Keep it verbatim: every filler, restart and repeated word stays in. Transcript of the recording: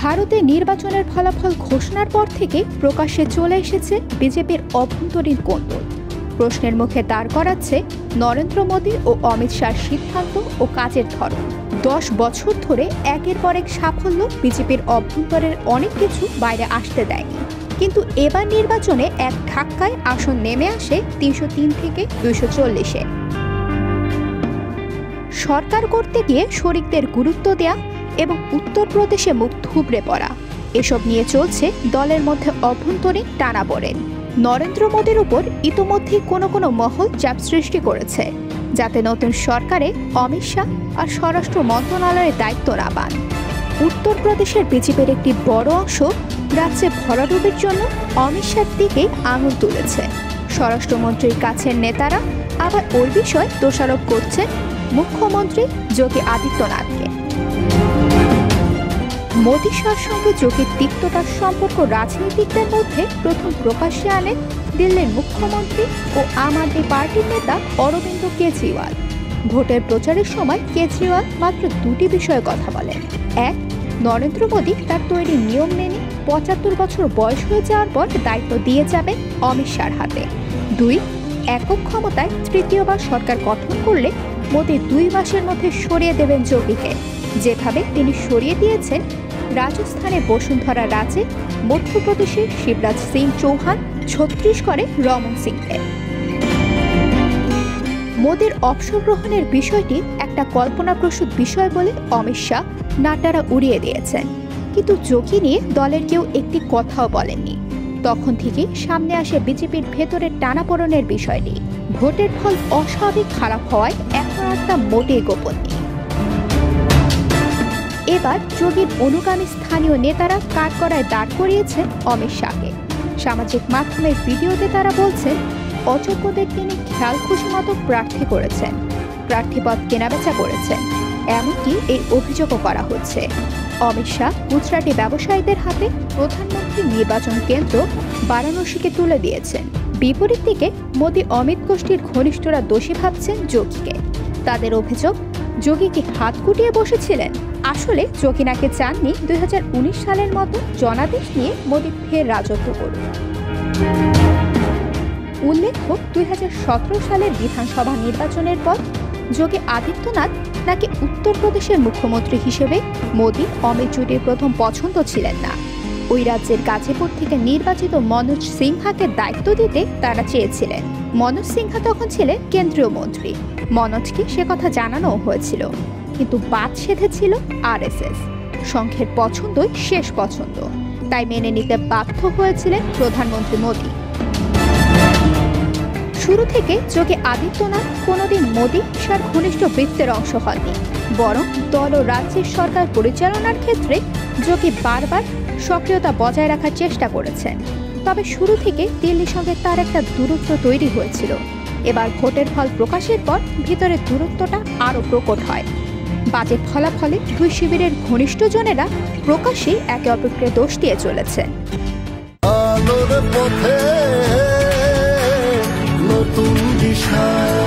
ভারতে নির্বাচনের ফলাফল ঘোষণার পর থেকে প্রকাশ্যে চলে এসেছে বিজেপির অভ্যন্তরীণ কোন্দল। প্রশ্নের মুখে দাঁড় করাচ্ছে নরেন্দ্র মোদী ও অমিত শাহর সিদ্ধান্ত ও কাজের ধরন। দশ বছর ধরে একের পর এক সাফল্য বিজেপির অভ্যন্তরের অনেক কিছু বাইরে আসতে দেয়নি, কিন্তু এবার নির্বাচনে এক ধাক্কায় আসন নেমে আসে তিনশো তিন থেকে দুইশো চল্লিশে। সরকার করতে গিয়ে শরিকদের গুরুত্ব দেয়া এবং উত্তরপ্রদেশে মুখ থুবড়ে পড়া, এসব নিয়ে চলছে দলের মধ্যে অভ্যন্তরীণ টানাপোড়েন। নরেন্দ্র মোদীর উপর ইতোমধ্যেই কোনো কোনো মহল চাপ সৃষ্টি করেছে যাতে নতুন সরকারে অমিত শাহ আর স্বরাষ্ট্র মন্ত্রণালয়ের দায়িত্ব না পান। উত্তরপ্রদেশের বিজেপির একটি বড় অংশ রাজ্যে ভরাডুবির জন্য অমিত শাহর দিকে আঙুল তুলেছে। স্বরাষ্ট্রমন্ত্রীর কাছের নেতারা আবার ওই বিষয়ে দোষারোপ করছেন মুখ্যমন্ত্রী যোগী আদিত্যনাথকে। মোদী শাহর সঙ্গে যোগীর তিক্ততার সম্পর্ক রাজনীতিকদের মধ্যে প্রথম প্রকাশ্যে আনেন দিল্লির মুখ্যমন্ত্রী ও আম আদমি পার্টির নেতা অরবিন্দ কেজরিওয়াল। ভোটের প্রচারের সময় কেজরিওয়াল মাত্র দুটি বিষয়ে কথা বলেন। এক, নরেন্দ্র মোদী তার তৈরি নিয়ম মেনে পঁচাত্তর বছর বয়স হয়ে যাওয়ার পর দায়িত্ব দিয়ে যাবেন অমিত শাহর হাতে। দুই, একক ক্ষমতায় তৃতীয়বার সরকার গঠন করলে মোদী দুই মাসের মধ্যে সরিয়ে দেবেন যোগীকে, যেভাবে তিনি সরিয়ে দিয়েছেন রাজস্থানে বসুন্ধরা রাজে, মধ্যপ্রদেশে শিবরাজ সিং চৌহান, ছত্তিশগড়ে রমন সিংকে। মোদীর অবসর গ্রহণের বিষয়টি একটা কল্পনাপ্রসূত বিষয় বলে অমিত শাহ নাটারা উড়িয়ে দিয়েছেন, কিন্তু যোগী নিয়ে দলের কেউ একটি কথাও বলেননি। তখন থেকে সামনে আসে বিজেপির ভেতরের টানাপোড়েনের বিষয়টি। ভোটের ফল অস্বাভাবিক খারাপ হওয়ায় এখন আর তা মোটেই গোপন নেই। এবার যোগীর অনুগামী স্থানীয় নেতারা কাঠগড়ায় দাঁড় করিয়েছেন অমিত শাহকে। সামাজিক মাধ্যমের ভিডিওতে তারা বলছেন অযোগ্যদের তিনি খেয়াল খুশি মতো প্রার্থী করেছেন, প্রার্থীপদ কেনাবেচা করেছেন, এমনকি এই অভিযোগও করা হচ্ছে। অমিত শাহ গুজরাটি ব্যবসায়ীদের হাতে প্রধানমন্ত্রী নির্বাচন কেন্দ্র বারাণসীকে তুলে দিয়েছেন। বিপরীত দিকে মোদী অমিত গোষ্ঠীর ঘনিষ্ঠরা দোষী ভাবছেন যোগীকে। তাদের অভিযোগ, যোগী কি হাত গুটিয়ে বসেছিলেন? আসলে যোগী নাকি চাননি দুই হাজার উনিশ সালের মতো জনাদেশ নিয়ে মোদী ফের রাজত্ব করুন। উল্লেখ্য, দুই হাজার সতেরো সালের বিধানসভা নির্বাচনের পর যোগী আদিত্যনাথ নাকি উত্তরপ্রদেশের মুখ্যমন্ত্রী হিসেবে মোদী অমিত জোটের প্রথম পছন্দ ছিলেন না। ওই রাজ্যের গাজীপুর থেকে নির্বাচিত মনোজ সিনহাকে দায়িত্ব দিতে তারা চেয়েছিলেন। মনোজ সিনহা তখন ছিলেন কেন্দ্রীয় মন্ত্রী। মনোজকে সে কথা জানানো হয়েছিল, কিন্তু বাদ সেধেছিল আর এস এস। সংঘের পছন্দই শেষ পছন্দ, তাই মেনে নিতে বাধ্য হয়েছিলেন প্রধানমন্ত্রী মোদী। শুরু থেকে যোগী আদিত্যনাথ কোনোদিন মোদী শাহর ঘনিষ্ঠ বৃত্তের অংশ হননি, বরং দল ও রাজ্যের সরকার পরিচালনার ক্ষেত্রে যোগী বারবার সক্রিয়তা বজায় রাখার চেষ্টা করেছেন। তবে শুরু থেকে দিল্লির সঙ্গে তার একটা দূরত্ব তৈরি হয়েছিল। এবার ভোটের ফল প্রকাশের পর ভিতরের দূরত্বটা আরও প্রকট হয়। বাজেট ফলাফলে দুই শিবিরের ঘনিষ্ঠজনেরা প্রকাশ্যে একে অপরকে দোষ দিয়ে চলেছেন। নতুন দিশা।